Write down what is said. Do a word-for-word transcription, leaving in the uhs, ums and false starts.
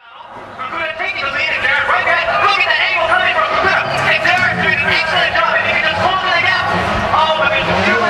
Fukuda taking the lead, and Darren right back. Look at the angle coming from Fukuda. And Darren doing an excellent job. If he can just close the gap. Oh, but there's